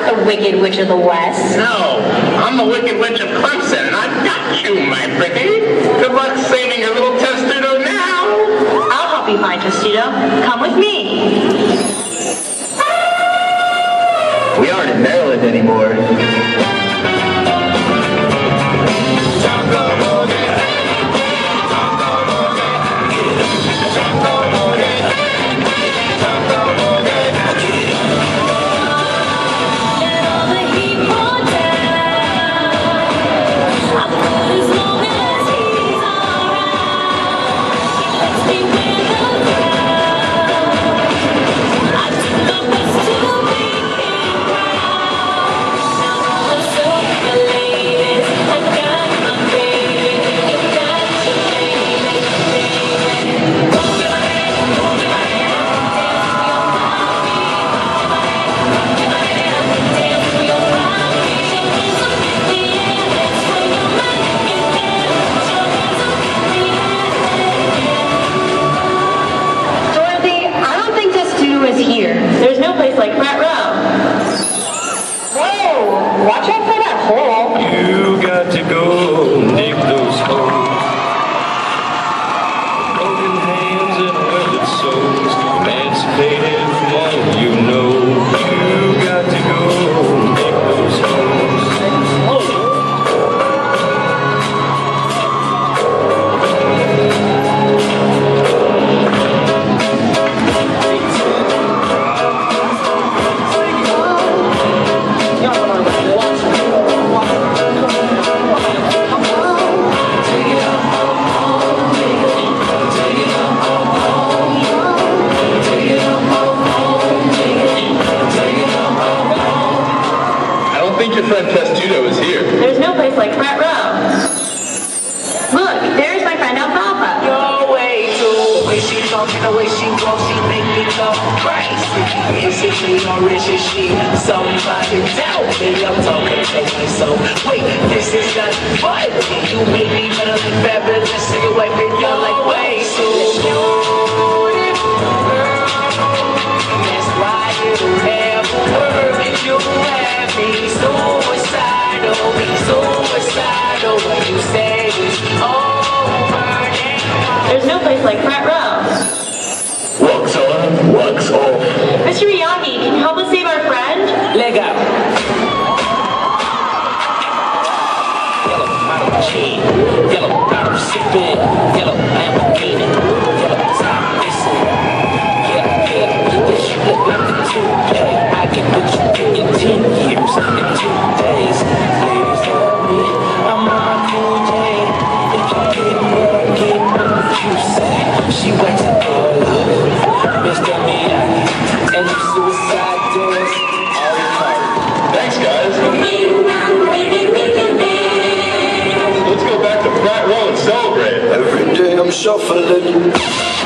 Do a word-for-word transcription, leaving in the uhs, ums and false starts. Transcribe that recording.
the Wicked Witch of the West. No, I'm the Wicked Witch of Clemson, and I've got you, my pretty. Good luck saving your little Testudo now. I'll help you find Testudo. Come with me. We aren't in Maryland anymore. Here. There's no place like Front Row. Whoa! Watch out for that hole. You got to go dig those holes. Broken hands and welded souls, emancipated from all you know. You got to go dig those holes. Friend Testudo is here. There's no place like Front Row. Look, there's my friend Alfalfa. Your way too. The way she talk and the way she walk, she make me go crazy. Isn't she or isn't she somebody? Tell me I'm talking to myself. Wait, this is not fun. You make me better than fabulous. Say your wife and you're like way too beautiful girl. That's why you have a word. You have me suicidal, suicidal when you say it's over now. There's no place like Front Row. Wax on, wax off. Mister Miyagi, can you help us save our friend? Leg out. Yellow bottle chain, yellow bottle sipping, yellow Lamborghini, yellow top missing. Yeah, yeah, this you look like a two-day. I can put you in your ten years in two days. Ladies love me, I'm on my cool day. If you get what I get, what you say? She wakes up all up, Mister Miyagi, and you suicide doors all the time. Thanks, guys. Let's go back to Front Row and celebrate. Every day I'm shuffling.